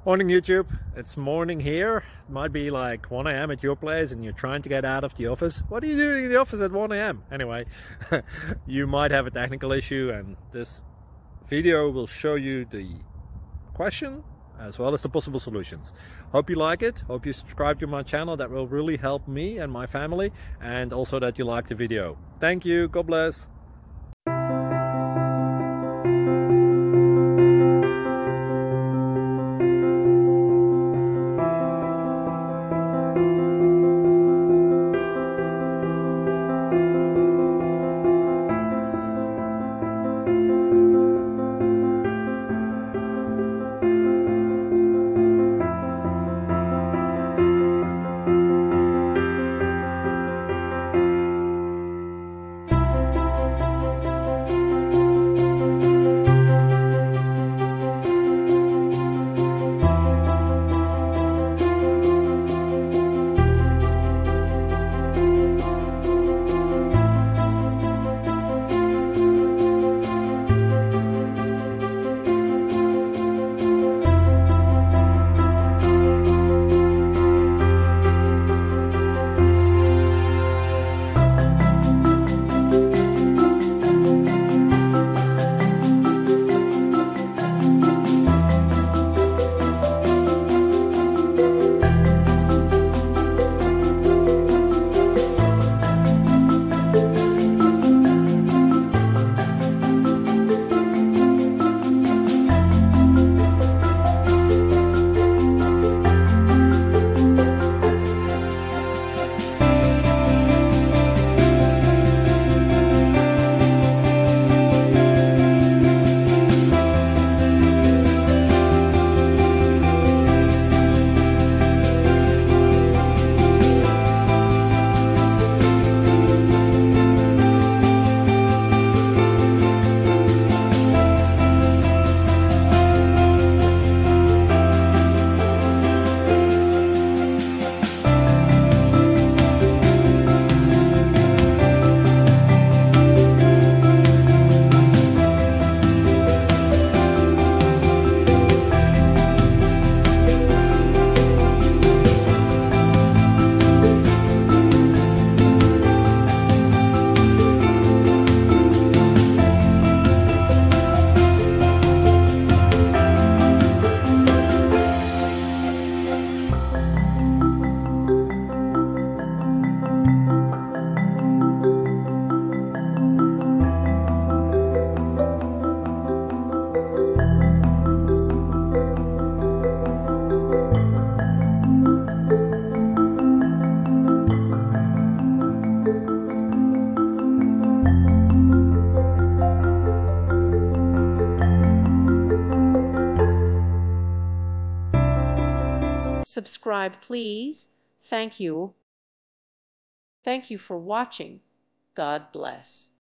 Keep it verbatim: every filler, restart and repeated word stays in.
Morning YouTube, it's morning here. It might be like one A M at your place and you're trying to get out of the office. What are you doing in the office at one A M? Anyway, you might have a technical issue and this video will show you the question as well as the possible solutions. Hope you like it, hope you subscribe to my channel. That will really help me and my family, and also that you like the video. Thank you, God bless. Subscribe, please. Thank you. Thank you for watching. God bless.